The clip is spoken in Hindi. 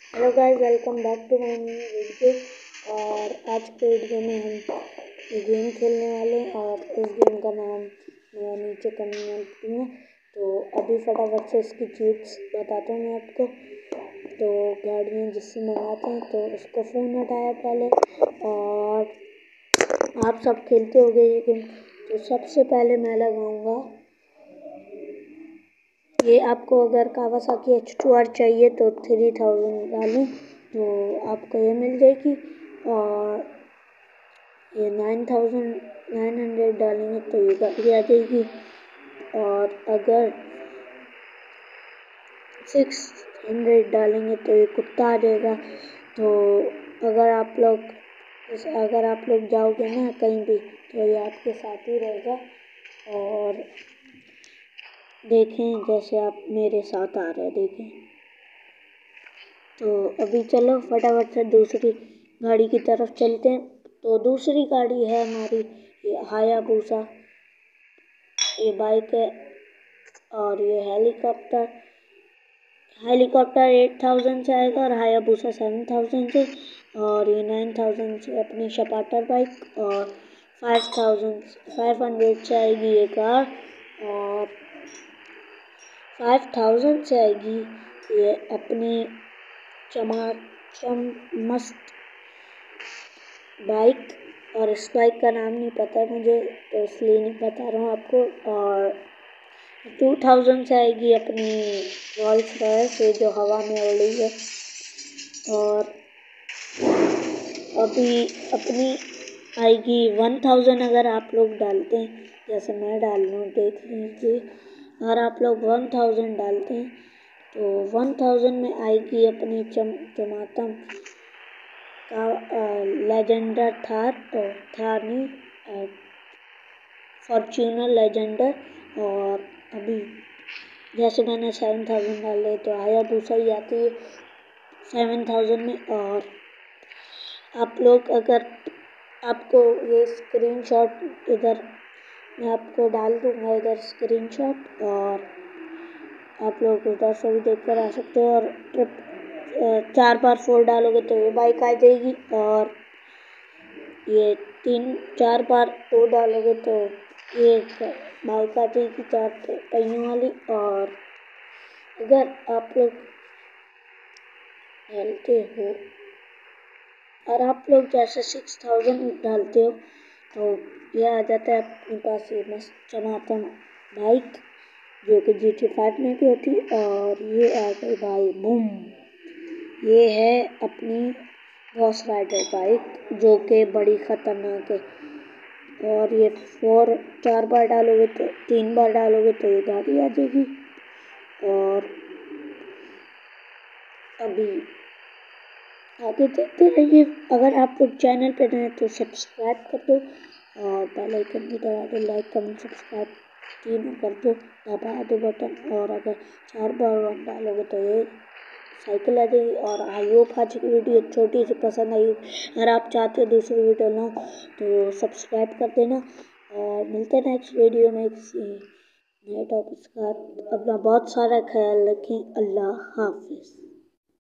Hello guys, welcome back to my new video. और आज के वीडियो में हम ये गेम खेलने वाले हैं और इस गेम का नाम मैं नीचे कमेंट में दूँगा। तो अभी फटाफट से इसकी चीट्स बताता हूँ मैं आपको। तो गाड़ियाँ जिससे मंगाते हैं तो उसको फ़ोन उठाया पहले, और आप सब खेलते हो गए ये गेम। तो सबसे पहले मैं लगाऊँगा ये। आपको अगर कावासाकी H2R चाहिए तो 3000 डालें तो आपको ये मिल जाएगी, और ये 9900 डालेंगे तो ये गाड़ी आ जाएगी। और अगर 600 डालेंगे तो ये कुत्ता आ जाएगा। तो अगर आप लोग जाओगे ना कहीं भी तो ये आपके साथ ही रहेगा। और देखें जैसे आप मेरे साथ आ रहे हैं, देखें। तो अभी चलो फटाफट से दूसरी गाड़ी की तरफ चलते हैं। तो दूसरी गाड़ी है हमारी ये हायाबुसा, ये बाइक है। और ये हेलीकॉप्टर 8000 से आएगा और हायाबुसा 7000 से, और ये 9000 से अपनी शपाटर बाइक, और 500 से आएगी ये कार, और 5000 से आएगी ये अपनी चमाचम मस्त बाइक। और इस बाइक का नाम नहीं पता है मुझे, तो इसलिए नहीं बता रहा हूँ आपको। और 2000 से आएगी अपनी रोल्स रॉयस, ये जो हवा में उड़ रही है। और अभी अपनी आएगी 1000 अगर आप लोग डालते हैं, जैसे मैं डाल रहा हूँ, देख लीजिए। अगर आप लोग 1000 डालते हैं तो 1000 में आएगी अपनी चमातम का लेजेंडर थार नहीं, फॉर्च्यूनर लेजेंडर। और अभी जैसे मैंने 7000 डाले तो हायाबुसा ही आती है 7000 में। और आप लोग अगर आपको ये स्क्रीनशॉट इधर मैं आपको डाल दूँगा, इधर स्क्रीनशॉट, और आप लोग उधर से भी देख कर आ सकते हो। और 4 बार 4 डालोगे तो ये बाइक आ जाएगी, और ये 3-4 बार 2 डालोगे तो ये बाइक आ जाएगी 4 पहियों वाली। और अगर आप लोग डालते हो और आप लोग जैसे 6000 डालते हो तो ये आ जाता है अपने पास ये मस्त चमातम बाइक, जो कि GT5 में भी होती। और ये आ गई भाई बूम, ये है अपनी गॉस राइडर बाइक, जो कि बड़ी ख़तरनाक है। और ये 4 बार डालोगे तो 3 बार डालोगे तो ये गाड़ी आ जाएगी। और अभी आगे देखते रहिए। अगर आप लोग चैनल पर नए हैं तो सब्सक्राइब कर दो, और बेल आइकन भी दबा दो, लाइक कमेंट सब्सक्राइब तीनों कर दो, दबा दो बटन। और अगर 4 बार डालोगे तो ये साइकिल आ जाएगी। और आई होप आज की वीडियो छोटी सी पसंद आई। अगर आप चाहते हो दूसरी वीडियो लो तो सब्सक्राइब कर देना, और मिलते हैं नेक्स्ट वीडियो में किसी नए टॉपिक के साथ। अपना बहुत सारा ख्याल रखें। अल्लाह हाफिज़।